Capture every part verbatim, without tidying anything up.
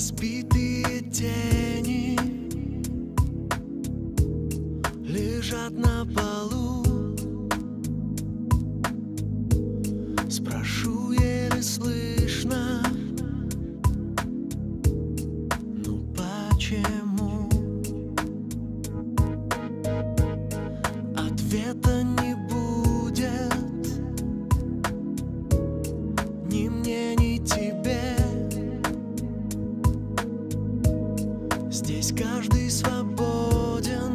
Разбитые тени лежат на полу. Спрошу еле слышно: ну почему? Ответа не будет ни мне, ни тебе. Здесь каждый свободен,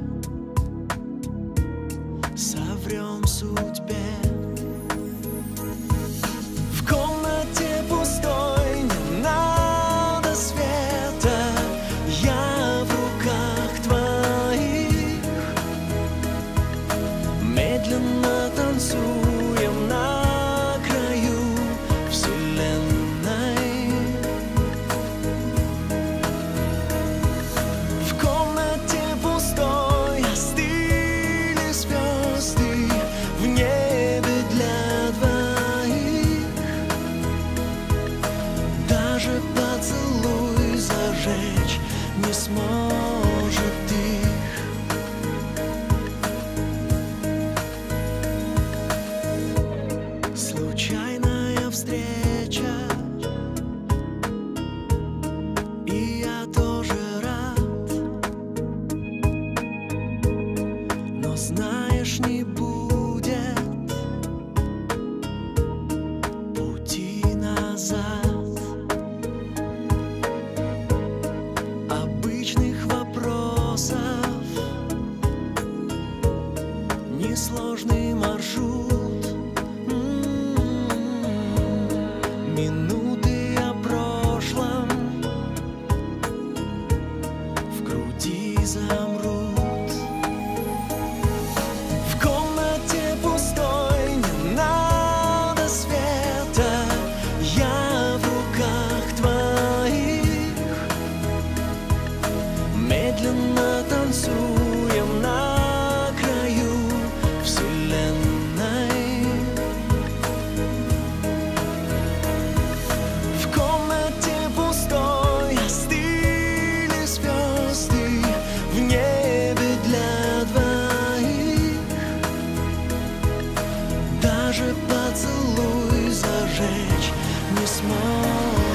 соврем судьбе. В комнате пустой не надо света, я в руках твоих. Медленно танцуем на краю вселенной. В комнате пустой остыли звезды в небе для двоих. Даже поцелуй зажечь не сможет их. Случайная встреча, и я тоже рад. Но знаешь, не будет пути назад. Обычных вопросов несложный маршрут. Минуты о прошлом в груди замрут. В комнате пустой не надо света, я в руках твоих. Медленно танцуем на краю вселенной. В комнате пустой остыли звезды в небе для двоих. Даже поцелуй зажечь не сможет.